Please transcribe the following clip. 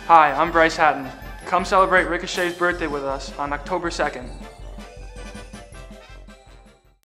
Hi, I'm Bryce Hatten. Come celebrate Ricochet's birthday with us on October 2nd.